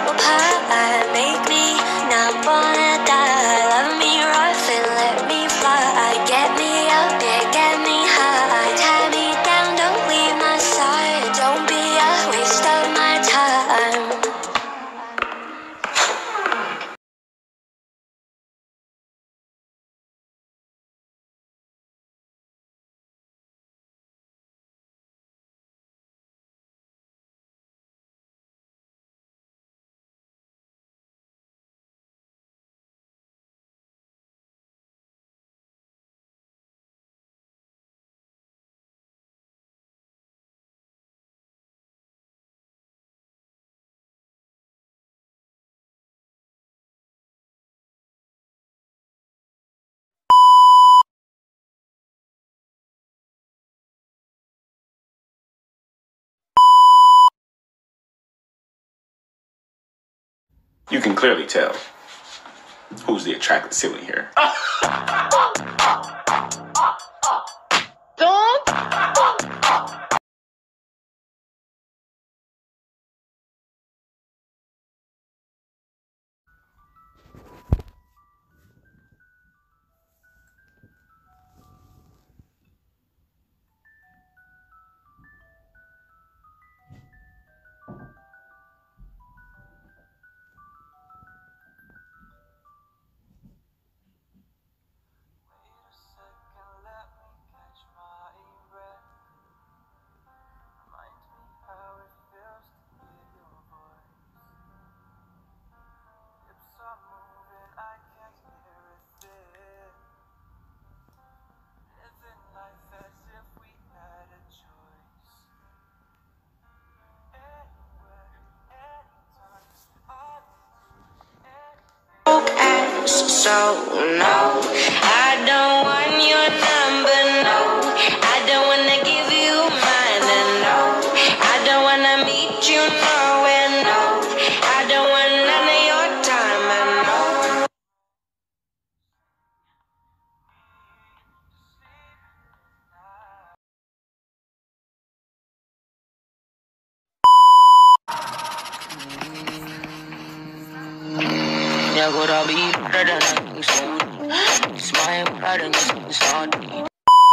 pie. Make me not wanna die. Love me rough and let me fly. Get me up, yeah, get me high. Tie me down, don't leave my side. Don't be a waste of my time. You can clearly tell who's the attractive sibling here. So no, I don't want your number, no. I don't wanna give you mine, and no. I don't wanna meet you nowhere, no. I don't want none of your time, and no. Yeah, could I be better than you said? Smile better than you said.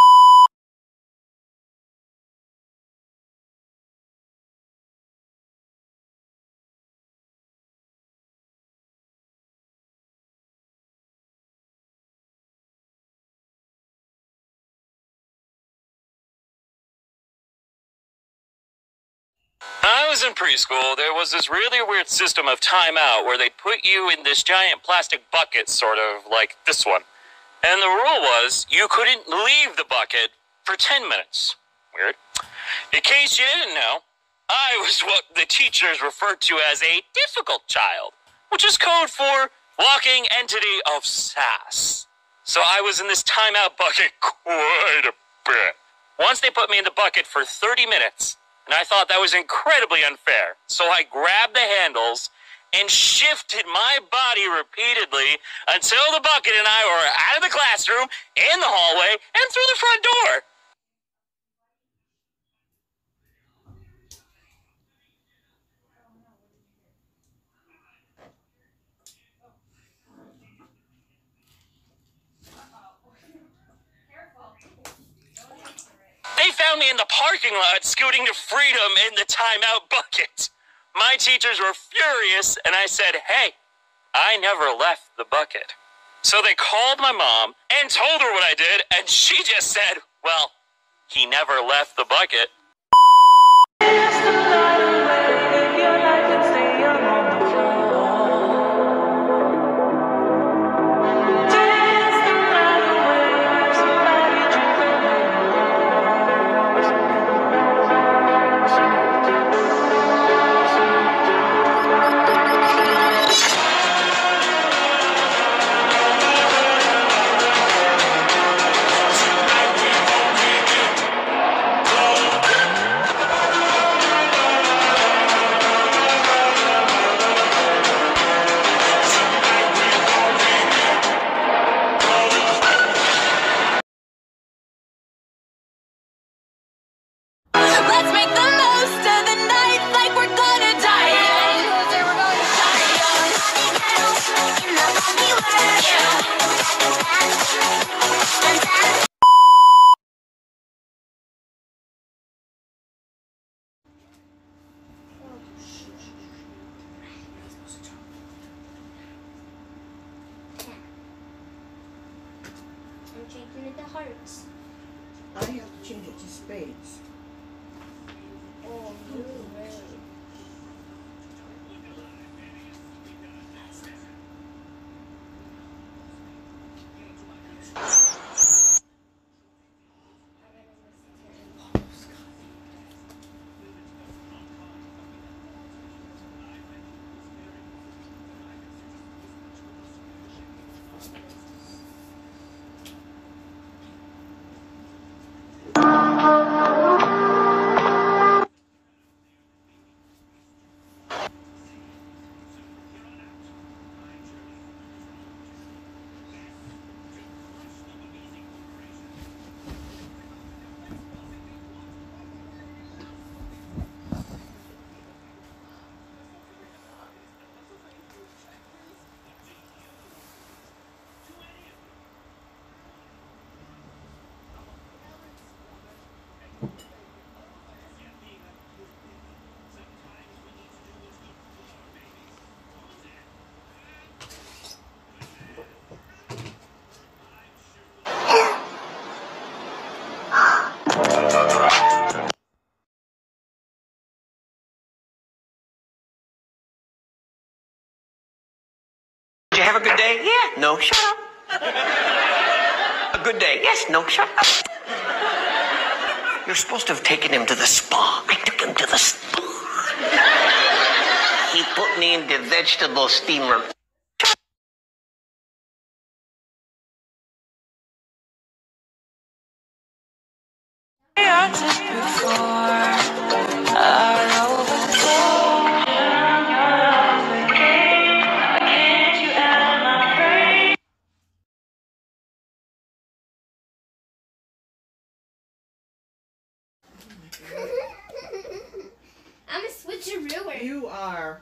When I was in preschool, there was this really weird system of timeout where they put you in this giant plastic bucket, sort of like this one. And the rule was you couldn't leave the bucket for 10 minutes. Weird. In case you didn't know, I was what the teachers referred to as a difficult child, which is code for walking entity of sass. So I was in this timeout bucket quite a bit. Once they put me in the bucket for 30 minutes, and I thought that was incredibly unfair. So I grabbed the handles and shifted my body repeatedly until the bucket and I were out of the classroom, in the hallway, and through the front door. They found me in the parking lot scooting to freedom in the timeout bucket. My teachers were furious, and I said, hey, I never left the bucket. So they called my mom and told her what I did, and she just said, well, he never left the bucket. hearts. I have to change it to spades. Oh, you really? Did you have a good day? Yeah. No, shut up. A good day? Yes. No, shut up. You're supposed to have taken him to the spa. I took him to the spa. He put me in the vegetable steamer. I'm a switcheroo. You are.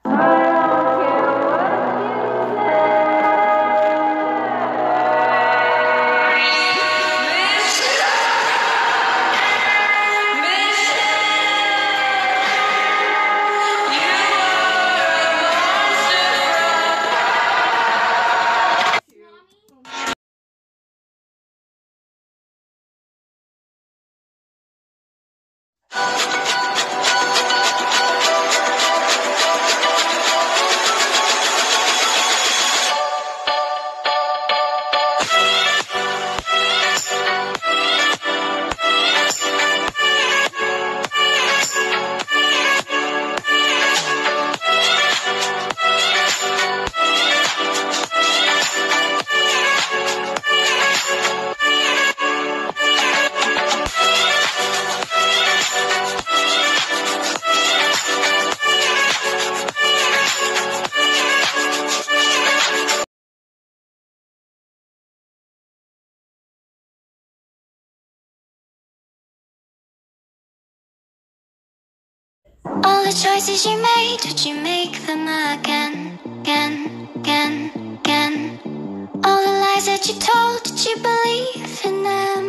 All the choices you made, would you make them again, again, again, again? All the lies that you told, did you believe in them?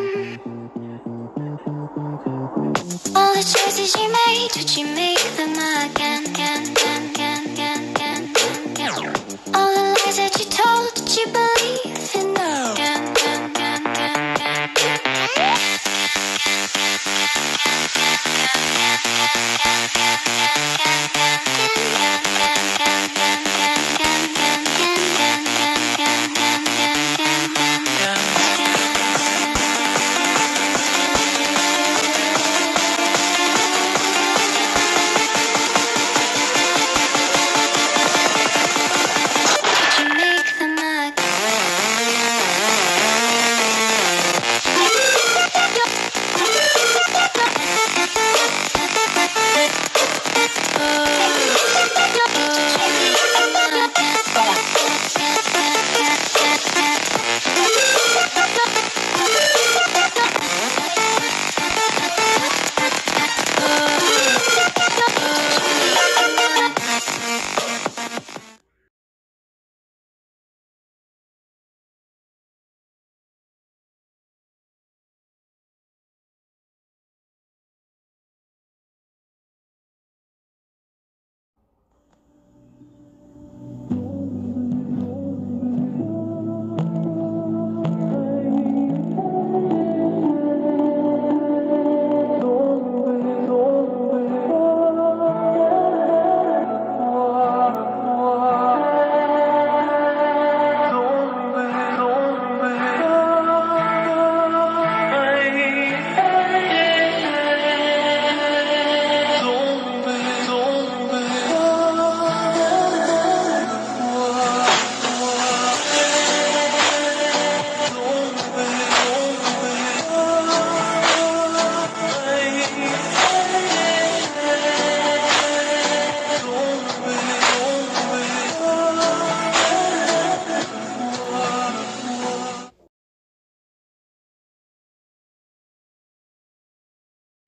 All the choices you made, would you make them again, again, again, again, again, again, again? All the lies that you told, did you believe in them? Again, again, again, again, again, again.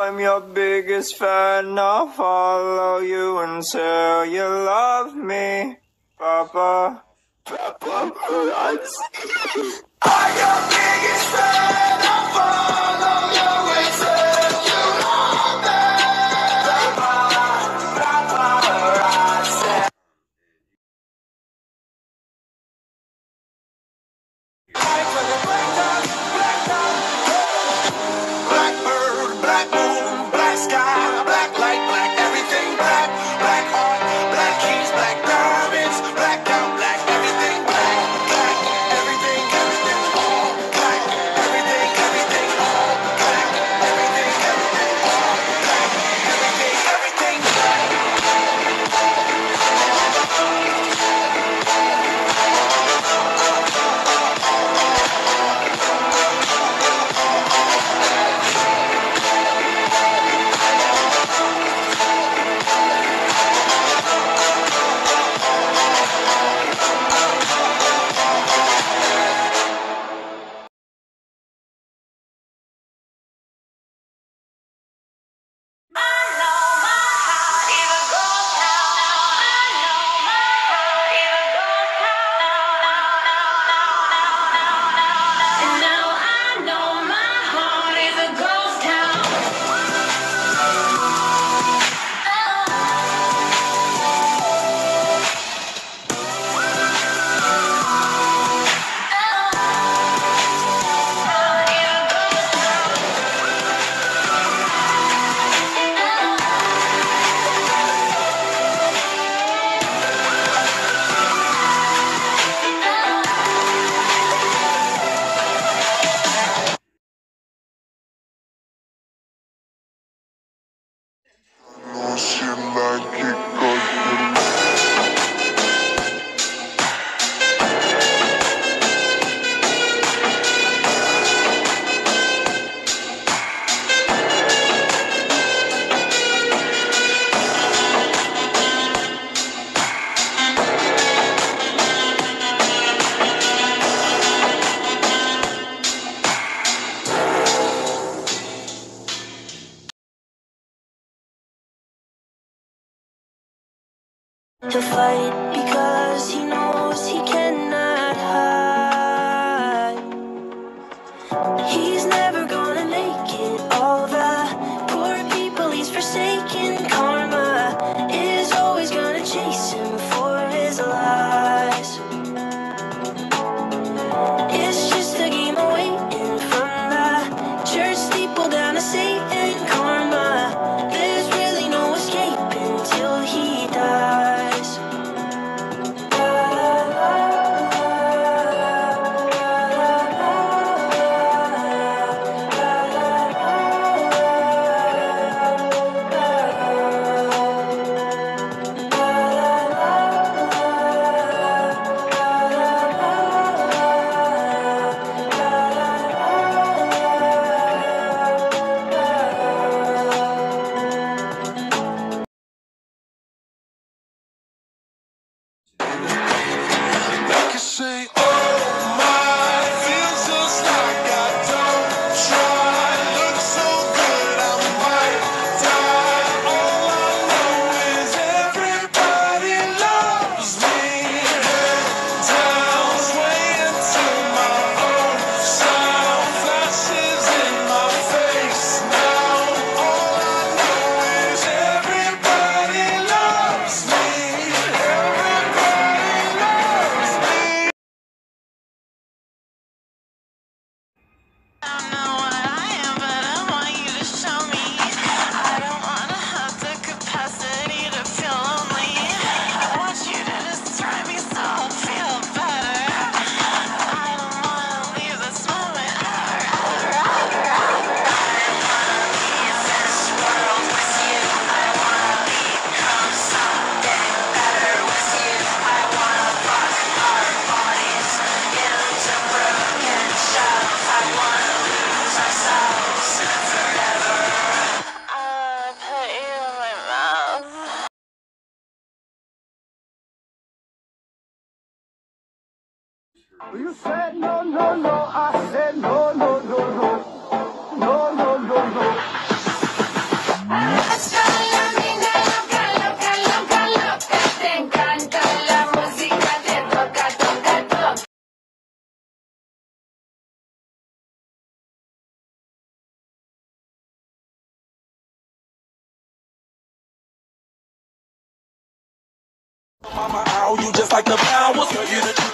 I'm your biggest fan, I'll follow you until you love me, Papa. Papa, I'm your biggest fan, I'll follow you until you love me, Papa, I said. Blackbird, black moon, black sky, black light, black everything, black, black heart, black keys, black diamonds, black out, black everything, black, black everything, everything, all black, everything, everything, all black, everything, everything, all black, everything, everything, black. He'll fight because he knows he cannot hide. He's never gonna make it. All the poor people he's forsaken. Karma is always gonna chase him for his lies. It's just a game of waiting from the church steeple down to Satan. Karma, there's really no escaping till he dies. Say, oh my, feels just like I don't try. Look so good, I might die. All I know is everybody loves me. Head down, swaying to my own sound. Flashes in my face now. All I know is everybody loves me. Everybody loves me. You said no, no, no. I said no, no, no, no. No, no, no, no. Mama, ow, you just like the flowers. Girl, you the